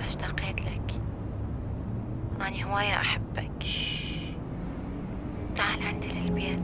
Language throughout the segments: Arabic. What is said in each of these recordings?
اشتقيت لك. أني هواية أحبك. تعال عندي للبيت.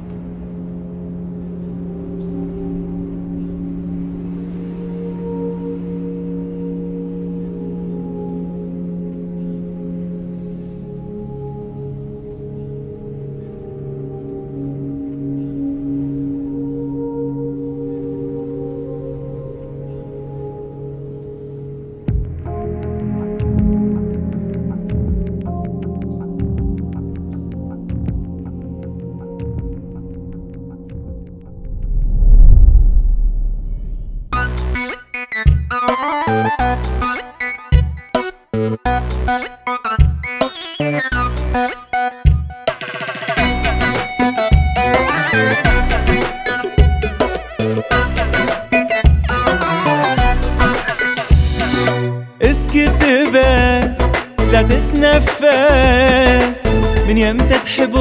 اسكت بس لا تتنفس، من يمتى تحب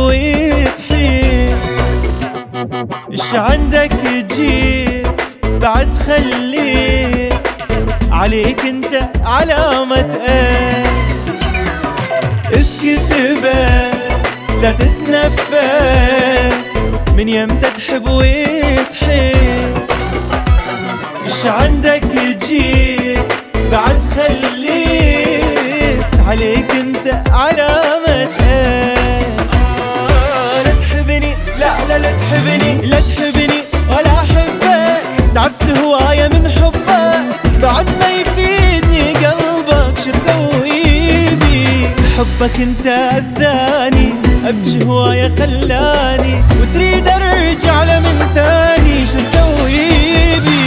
وتحس. ايش عندك جيت بعد خليت عليك انت علامة اس. اسكت بس لا تتنفس، من يمتى تحب وتحس. ايش عندك جيت بعد خليت عليك انت علامة اس. لا تحبني، لا تحبني، لا تحبني ولا احبك. تعبت هواية من حبك، بعد ما يفيدني قلبك شو اسوي بي؟ حبك انت اذاني، ابجي هواية خلاني، وتريد ارجع له من ثاني. شو اسوي بي؟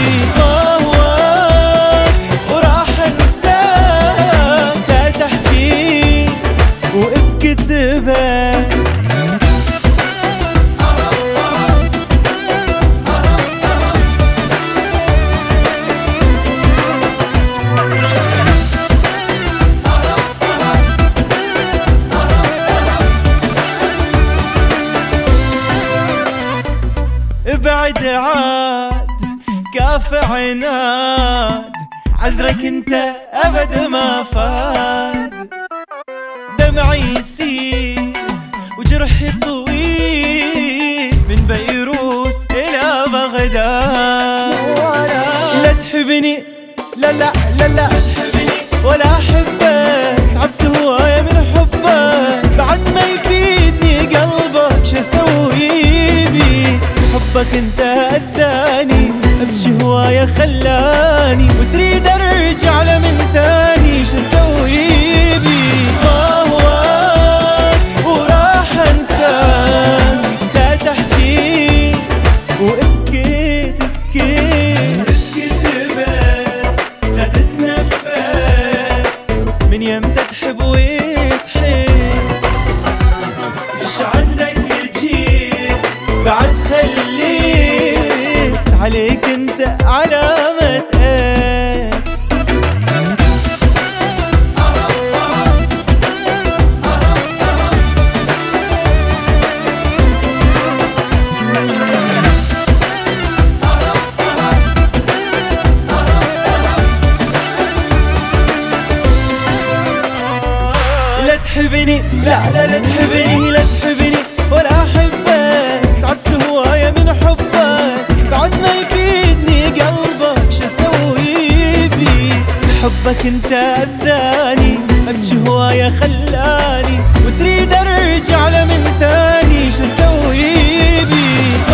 واسكت بس. ابعد عاد كاف عناد، عذرك انت ابد ما فاد. دمعي يسيل وجرحي طويل، من بيروت إلى بغداد. لا تحبني، لا تحبني ولا أحبك. تعبت هواية من حبك، بعد ما يفيدني قلبك شو أسوي بي؟ حبك انت أذاني، أبجي هواية خلاني، وتريد أرجع له من ثاني. شو أسوي بي؟ واسكت بس لا تتنفس، من يمتى تحب وتحس. ايش عندك جيت بعد خليت عليك انت علامة اس. لا تحبني، لا تحبني، لا تحبني ولا احبك. تعبت هواية من حبك، بعد ما يفيدني قلبك شو اسوي بي؟ حبك انت اذاني، ابجي هواية خلاني، وتريد ارجع له من ثاني. شو اسوي بي؟